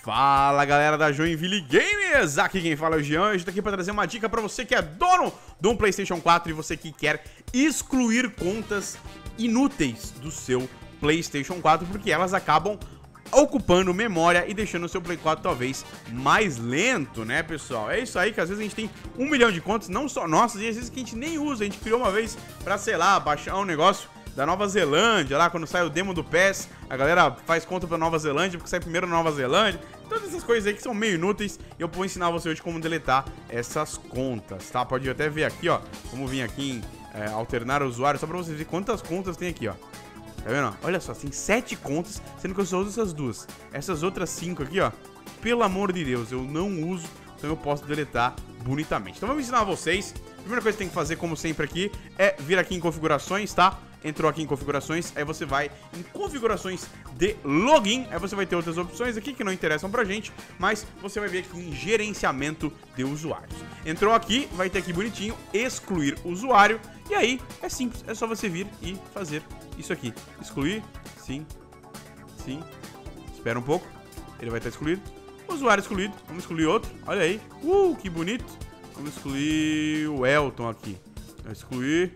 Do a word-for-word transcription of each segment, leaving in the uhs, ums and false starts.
Fala galera da Joinville Games, aqui quem fala é o Jean. Eu estou aqui para trazer uma dica para você que é dono de um PlayStation quatro e você que quer excluir contas inúteis do seu PlayStation quatro, porque elas acabam ocupando memória e deixando o seu Play quatro talvez mais lento, né, pessoal? É isso aí, que às vezes a gente tem um milhão de contas, não só nossas, e às vezes que a gente nem usa. A gente criou uma vez pra, sei lá, baixar um negócio da Nova Zelândia, lá quando sai o demo do P E S, a galera faz conta pra Nova Zelândia, porque sai primeiro na Nova Zelândia. Todas essas coisas aí que são meio inúteis, e eu vou ensinar você hoje como deletar essas contas, tá? Pode até ver aqui, ó, vamos vir aqui em é, alternar usuário, só pra vocês verem quantas contas tem aqui, ó. Tá vendo? Olha só, tem sete contas, sendo que eu só uso essas duas. Essas outras cinco aqui, ó, pelo amor de Deus, eu não uso, então eu posso deletar bonitamente. Então vamos ensinar vocês. A primeira coisa que tem que fazer, como sempre aqui, é vir aqui em configurações, tá? Entrou aqui em configurações, aí você vai em configurações de login, aí você vai ter outras opções aqui que não interessam pra gente, mas você vai ver aqui em gerenciamento de usuários. Entrou aqui, vai ter aqui bonitinho, excluir usuário, e aí é simples, é só você vir e fazer isso aqui. Excluir, sim, sim, espera um pouco, ele vai estar excluído. Usuário excluído, vamos excluir outro, olha aí, uh, que bonito. Vamos excluir o Elton aqui, vamos excluir.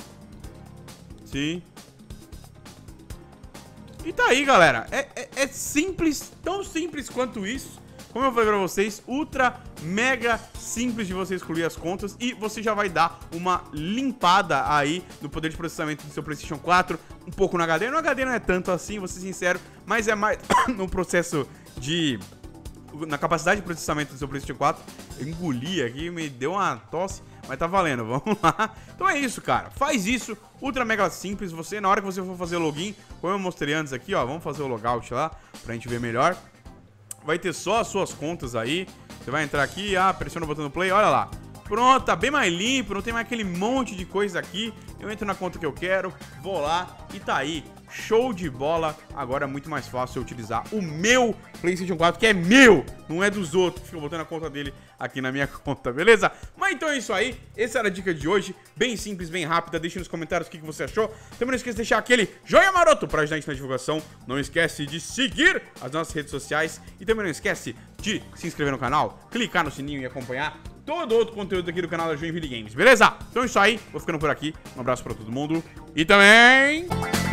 Sim. E tá aí, galera. É, é, é simples, tão simples quanto isso. Como eu falei pra vocês, ultra, mega simples de você excluir as contas. E você já vai dar uma limpada aí no poder de processamento do seu PlayStation quatro. Um pouco no H D. No H D não é tanto assim, vou ser sincero. Mas é mais no processo de... na capacidade de processamento do seu PlayStation quatro. Eu engoli aqui, me deu uma tosse. Mas tá valendo, vamos lá. Então é isso, cara, faz isso, ultra mega simples. Você, na hora que você for fazer o login, como eu mostrei antes aqui, ó, vamos fazer o logout lá, pra gente ver melhor. Vai ter só as suas contas aí. Você vai entrar aqui, ah, pressiona o botão do play, olha lá. Pronto, tá bem mais limpo, não tem mais aquele monte de coisa aqui. Eu entro na conta que eu quero, vou lá e tá aí. Show de bola, agora é muito mais fácil eu utilizar o meu PlayStation quatro, que é meu, não é dos outros, que ficam botando a conta dele aqui na minha conta, beleza? Mas então é isso aí, essa era a dica de hoje, bem simples, bem rápida. Deixe nos comentários o que você achou. Também não esqueça de deixar aquele joinha maroto pra ajudar a gente na divulgação. Não esquece de seguir as nossas redes sociais e também não esquece de se inscrever no canal, clicar no sininho e acompanhar todo outro conteúdo aqui do canal da Joinville Games, beleza? Então é isso aí, vou ficando por aqui, um abraço pra todo mundo e também...